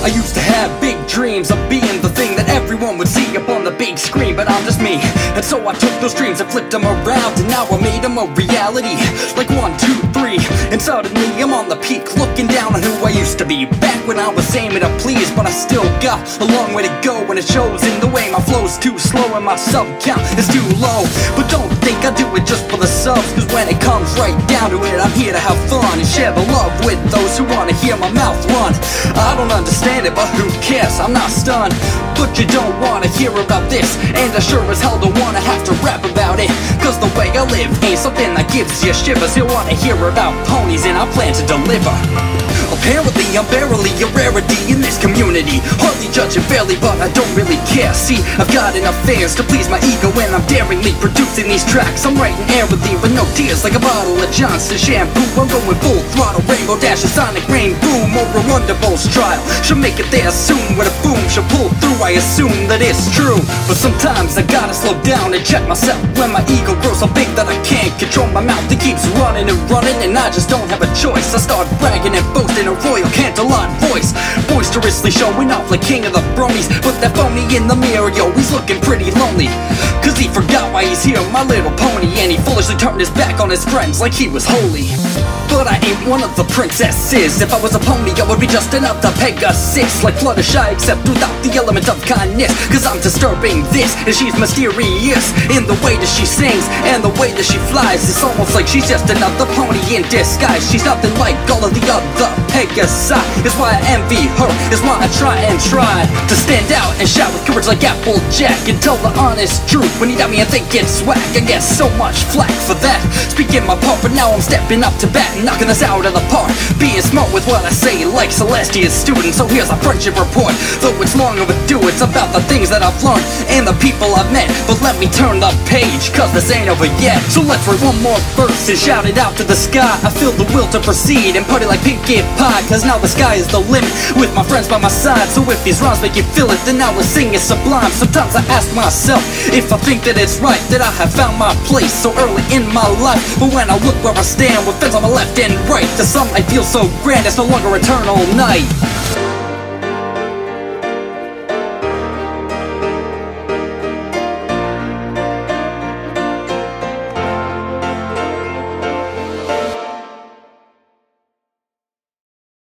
I used to have big dreams of being the thing that everyone would see up on the big screen, but I'm just me. And so I took those dreams and flipped them around, and now I made them a reality. Like 1, 2, 3, and suddenly I'm on the peak, looking down on who I used to be. Back when I was aiming to please, but I still got a long way to go, and it shows in the way my flow's too slow and my sub count is too low. But don't think I do it just for the subs, cause when it comes right down to it, I'm here to have fun and share the love with those who wanna hear my mouth run. I don't understand it, but who cares? I'm not stunned. But you don't wanna hear about this, and I sure as hell don't wanna have to rap about it, cause the way I live ain't something that gives you shivers. You'll wanna hear about ponies, and I plan to deliver. Apparently I'm barely a rarity in this community, hardly judging fairly, but I don't really care. See, I've got enough fans to please my ego, and I'm daringly producing these tracks. I'm writing airily with no tears, like a bottle of Johnson shampoo. I'm going full throttle, Rainbow Dash, a sonic rain boom over Wonderbolt's trial. She'll make it there soon with a boom, she'll pull through, I assume that it's true. But sometimes I gotta slow down and check myself when my ego grows so big that I can't control my mouth. It keeps running and running, and I just don't have a choice. I start bragging and boasting, a royal Canterlot voice, boisterously showing off like king of the bronies. But that phony in the mirror, yo, he's looking pretty lonely, cause he forgot why he's here, My Little Pony, and he foolishly turned his back on his friends like he was holy. But I ain't one of the princesses. If I was a pony, I would be just another Pegasus, like Fluttershy, except without the element of kindness, cause I'm disturbing this, and she's mysterious in the way that she sings and the way that she flies. It's almost like she's just another pony in disguise. She's nothing like all of the other Pegasi. Is why I envy her, is why I try to stand out and shout with courage like Applejack, and tell the honest truth when you doubt me and think it's whack. I get so much flack for that, speaking my part, but now I'm stepping up to bat, knocking this out of the park, being smart with what I say like Celestia's student. So here's a friendship report, though it's long overdue. It's about the things that I've learned and the people I've met. But let me turn the page, cause this ain't over yet. So let's write one more verse and shout it out to the sky. I feel the will to proceed and party like Pinkie Pie, cause now the sky is the limit with my friends by my side. So if these rhymes make you feel it, then I will sing it sublime. Sometimes I ask myself if I think that it's right that I have found my place so early in my life. But when I look where I stand with friends on my left and right, to some I feel so grand, it's no longer eternal night.